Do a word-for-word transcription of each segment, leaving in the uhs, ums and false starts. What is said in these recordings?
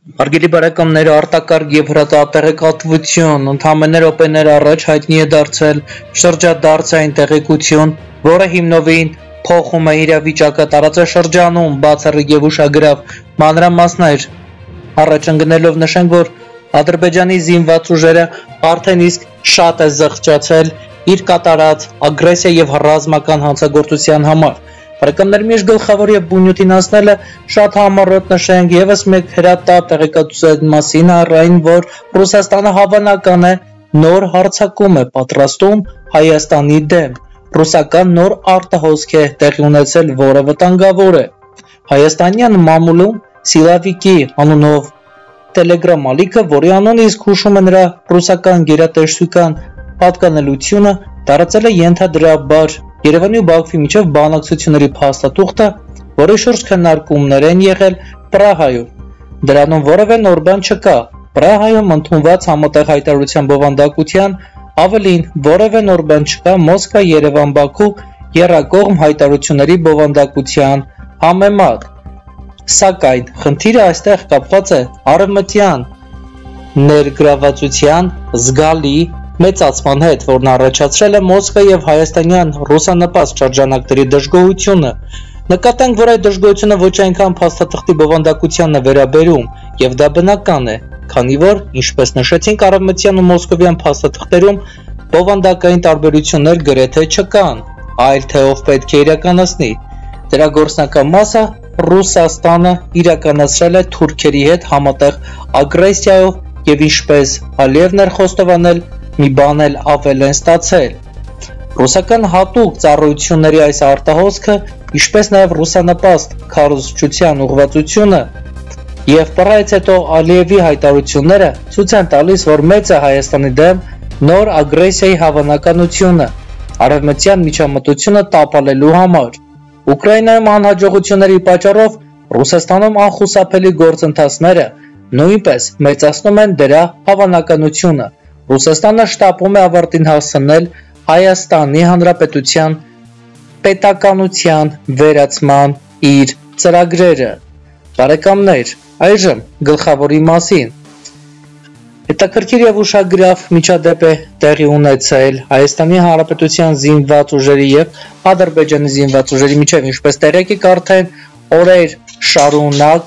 Հարգելի բարեկամներ, արտակարգ եւ հրատապեղեկատվություն ընդհանրապես րոպեներ առաջ հայտնի է դարձել շրջադարձային տեղեկություն, որը հիմնովին փոխում է իրավիճակը տարածաշրջանում, բացառիկ եւ ուշագրավ մանրամասներ առաջ ընկնելով նշենք, որ Ադրբեջանի զինված ուժերը արդեն իսկ շատ է զղջացել իր կատարած ագրեսիա եւ ռազմական հանցագործության համար։ Բարեկամներ, միշտ գլխավոր եւ բունյութին ասնելը շատ համառոտ նշենք եւս մեկ հրատապ տեղեկատվության մասին, առայն որ Ռուսաստանը հավանական է նոր հարձակում է պատրաստում Հայաստանի դեմ։ Ռուսական նոր արտահոսք է տեղի ունեցել, որը վտանգավոր է։ Հայաստանյան մամուլում Սիլավիկի անունով Telegram ալիքը, որի անունը իսկ հուշում է նրա ռուսական գերատեսչության պատկանելությունը, տարածել է ենթադրաբար Երևանի ու Բաքվի միջև բանակցությունների փաստաթուղթը, որի շուրջ քննարկումներ են եղել Պրահայում։ Դրանում որևէ նոր բան չկա։ Պրահայում ընդունված համատեղ հայտարարության բովանդակության ավելին որևէ նոր բան չկա Մոսկվա-Երևան-Բաքու եռակողմ հայտարարությունների բովանդակության համեմատ։ Սակայն խնդիրը այստեղ կապված է արևմտյան ներգրավվածության զգալի մեծացման հետ, որն առաջացրել է Մոսկվա եւ հայաստանյան ռուսանպաստ շրջանակների դժգոհությունը։ Նկատենք, որ այդ դժգոհությունը ոչ այնքան փաստաթղթի բովանդակությանն է վերաբերում, եւ դա բնական է, քանի որ, ինչպես նշեցինք, արևմտյան ու մոսկովյան փաստաթղթերում բովանդակային տարբերություններ գրեթե չկան, այլ թե ով պետք է իրականացնի։ Դրա գործնական մասը Ռուսաստանը իրականացրել է թուրքերի հետ համատեղ ագրեսիայով եւ ինչպես Ալիևն էր խոստովանել, մի բան էլ ավել են ստացել։ Ռուսական հատուկ ծառայությունների այս արտահոսքը, ինչպես նաև ռուսանպաստ քարոզչության ուղղվածությունը եւ պռայից հետո Ալիևի հայտարարությունները ցույց են տալիս, որ մեծ է Հայաստանի դեմ նոր ագրեսիայի հավանականությունը արևմտյան միջամտությունը տապալելու համար։ Ուկրաինայում անհաջողությունների պատճառով Ռուսաստանում անխուսափելի գործընթացները նույնպես մեծացնում են դրա հավանականությունը։ Ռուսաստանը շտապում է ավարտին հասցնել Հայաստանի Հանրապետության պետականության վերացման իր ծրագրերը։ Բարեկամներ, այժմ գլխավորի մասին։ Հետաքրքիր եւ ուշագրավ միջադեպ է տեղի ունեցել Հայաստանի Հանրապետության զինված ուժերի եւ Ադրբեջանի զինված ուժերի միջև, ինչպես տեղեկ եք արդեն օրեր շարունակ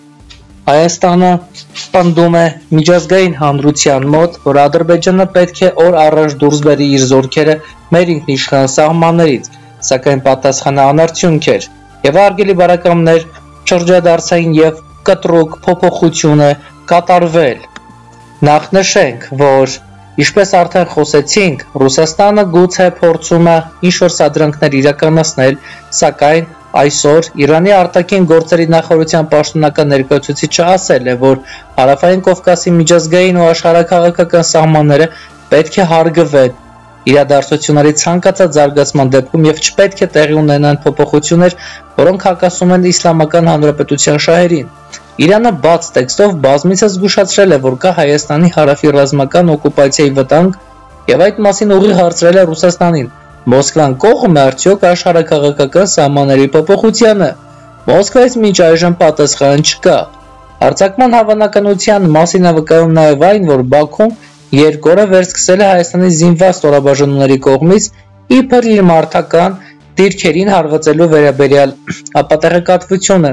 Հայաստանը պնդում է միջազգային հանրության մոտ, որ Ադրբեջանը պետք է օր առաջ դուրս բերի իր զորքերը մեր ինքնիշխան սահմաններից, սակայն պատասխանը անարդյունք էր։ Եվ հարգելի բարեկամներ, շրջադարձային եւ կտրուկ փոփոխություն է կատարվել։ Նախ նշենք, որ ինչպես արդեն խոսեցինք, Ռուսաստանը գուցե փորձում է ինչ-որ սադրանքներ իրականացնել, սակայն այսօր Իրանի արտաքին գործերի նախարարության պաշտոնական ներկայացուցիչը ասել է, որ Հարավային Կովկասի միջազգային ու աշխարհաքաղաքական սահմանները պետք է հարգվեն իրադարձությունների ցանկացած զարգացման դեպքում եւ չպետք է տեղի ունենան փոփոխություններ, որոնք հակասում են Իսլամական Հանրապետության շահերին։ Իրանը բաց տեքստով բազմիցս զգուշացրել է, որ կա Հայաստանի հարավի ռազմական օկուպացիայի վտանգ եւ այդ մասին ուղիղ հարցրել է Ռուսաստանին։ Մոսկվան կողմ է արդյոք աշխարհաքաղաքական սահմանների փոփոխությանը։ Մոսկվայից մինչ այժմ պատասխան չկա։ Արձակման հավանականության մասին է վկայում նաեւ այն, որ Բաքուն երկու օր է վերսկսել է Հայաստանի զինված ստորաբաժանումների կողմից իբր իր մարտական դիրքերին հարվածելու վերաբերյալ ապատեղեկատվությունը։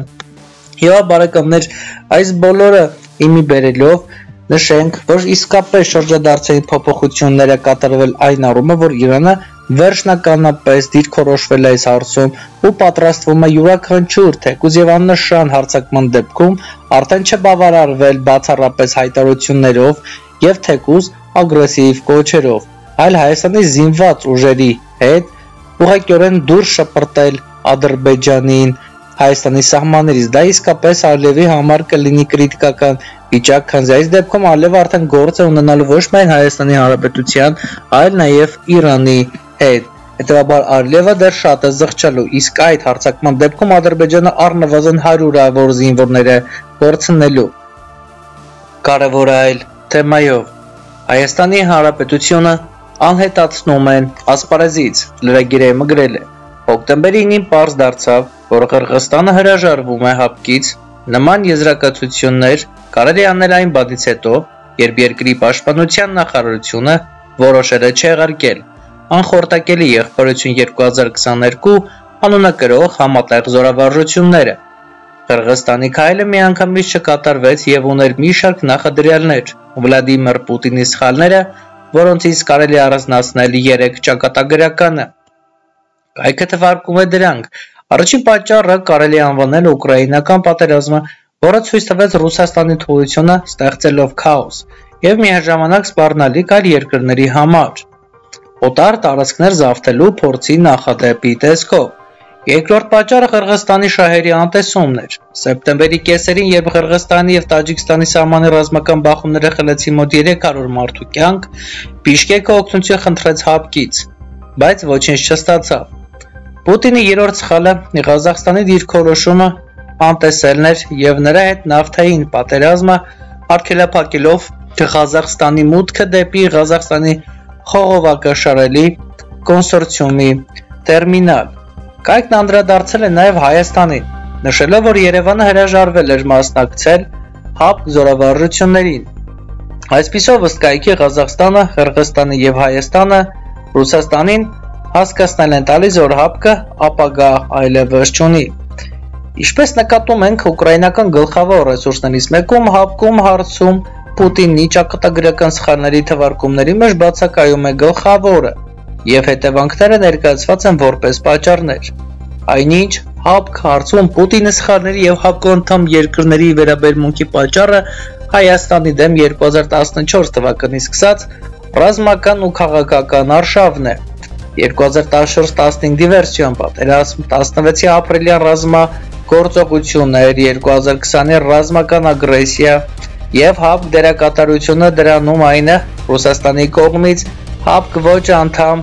Եվ բարեկամներ, այս բոլորը իմի բերելով նշենք, որ իսկապես շրջադարձային փոփոխությունները կատարվել այն առումով, որ Իրանը վերջնականապես դիրքորոշվել է այս հարցում ու պատրաստվում է յուրաքանչյուր թեկուզ եւ աննշան հարձակման դեպքում արդեն չբավարարվել բացառապես հայտարարություններով եւ թեկուզ ագրեսիվ կոչերով, այլ Հայաստանի զինված ուժերի հետ ուղղակիորեն դուրս շպրտել Ադրբեջանին Հայաստանի սահմաններից։ Դա իսկապես Ալիևի համար կլինի կրիտիկական վիճակ, քանզի այս դեպքում Ալիևը արդեն գործ է ունենալու ոչ միայն Հայաստանի Հանրապետության, այլ նաև Իրանի հետ։ Հետևաբար Ալիևը դեռ շատ է զղջալու, իսկ այդ հարձակման դեպքում Ադրբեջանը առնվազն հարյուրավոր զինվորներ է կորցնելու։ Կարևոր այլ թեմայով Հայաստանի Հանրապետությունը անհետացնում են ասպարեզից, լրագիրը մգրել է։ Հոկտեմբերի ինին պարզ դարձավ, որ Ղրղստանը հրաժարվում է հապկից Նման եզրակացություններ կարելի է անել այն բանից հետո, երբ երկրի պաշտպանության նախարարությունը որոշել է չեղարկել անխորտակելի եղբայրություն երկու հազար քսաներկու անունը կրող համատեղ զորավարժությունները։ Qırğızstani քայլը միանգամից չկատարվեց եւ ուներ մի շարք նախադրյալներ, Վլադիմիր Պուտինի սխալները, որոնցից կարելի առանձնացնել երեք ճակատագրականը։ Կայքը թվարկում է դրանք։ Առաջին պատճառը կարելի անվանել ուկրաինական պատերազմը, որը ցույց տվեց Ռուսաստանի թուլությունը ստեղծելով քաոս եւ միաժամանակ սպառնալիք այլ երկրների համար։ Օտար տարածքներ զավթելու փորձի նախադեպի տեսքով։ Երկրորդ պատճառը Qırğızstani շահերի անտեսումն էր։ Սեպտեմբերի կեսերին, երբ Qırğızstani եւ Տաջիկստանի սահմանի ռազմական բախումները խլեցին մոտ երեք հարյուր մարդու կյանք, Բիշկեկը օգնություն խնդրեց ՀԱՊԿ-ից, բայց ոչինչ չստացավ։ Պուտինի երրորդ սխալը Ղազախստանի դիրքորոշումը անտեսելն էր եւ նրա հետ նավթային պատերազմը արգելափակելով Ղազախստանի մուտքը դեպի Ղազախստանի խողովակաշարերի կոնսորցիումի տերմինալ։ Կայքն անդրադարձել է նաև Հայաստանին, նշելով, որ Երևանը հրաժարվել էր մասնակցել ՀԱՊԿ զորավարժություններին։ Այսպիսով ըստ կայքի Ղազախստանը, Qırğızstանը եւ Հայաստանը Ռուսաստանին հասկացնել են տալիս, որ ՀԱՊԿ-ը ապագա այլևս չունի։ Ինչպես նկատում ենք, ուկրաինական գլխավոր ռեսուրսներից մեկում ՀԱՊԿ-ում հարցում Պուտինի ճակատագրական սխալների թվարկումների մեջ բացակայում է գլխավորը եւ հետևանքները ներկայացված են որպես պատճառներ։ Այնինչ ՀԱՊԿ հարցում Պուտինի սխալների եւ ՀԱՊԿ անդամ երկրների վերաբերմունքի պատճառը Հայաստանի դեմ երկու հազար տասնչորս թվականից սկսած ռազմական ու քաղաքական արշավն է։ երկու հազար տասնչորս տասնհինգ դիվերսիոն պատերազմ, տասնվեցի ապրիլյան ռազմագործողություններ, երկու հազար քսանի ռազմական ագրեսիա եւ ՀԱՊԿ դերակատարությունը դրանում այն է Ռուսաստանի կողմից ՀԱՊԿ ոչ անդամ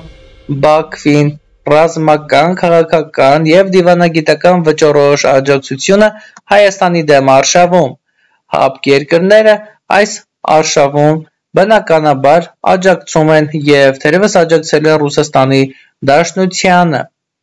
Բաքվին ռազմական, քաղաքական եւ դիվանագիտական վճռորոշ աջակցությունը Հայաստանի դեմ արշավում։ ՀԱՊԿ երկրները այս արշավում բնականաբար աջակցում են եւ թերևս աջակցել են Ռուսաստանի Դաշնությանը։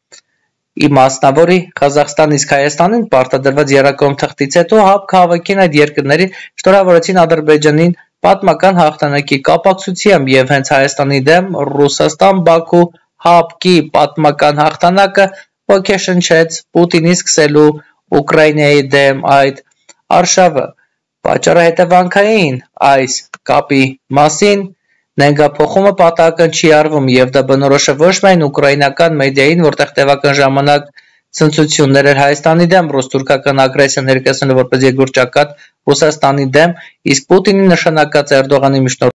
Իմասնավորի Ղազախստանից իսկ Հայաստանին պարտադրված եռակողմ թղթից հետո ՀԱՊԿ հավաքին այդ երկրների շնորհավորեցին Ադրբեջանին պատմական հաղթանակի կապակցությամբ եւ հենց Հայաստանի դեմ Ռուսաստան-Բաքու ՀԱՊԿ-ի պատմական հաղթանակը ոգեշնչեց Պուտինի սկսելու Ուկրաինայի դեմ այդ արշավը։ Պատճառը հետևանքային այս կապի մասին նենգափոխումը պատահական չի արվում եւ դա բնորոշ է ոչ միայն ուկրաինական մեդիային, որտեղ տևական ժամանակ ցնցություններ էր Հայաստանի դեմ, ռուս-թուրքական ագրեսիա ներկայացնելով որպես երկրորդ ճակատ Ռուսաստանի դեմ, իսկ Պուտինի նշանակած Էրդողանի միջնորդ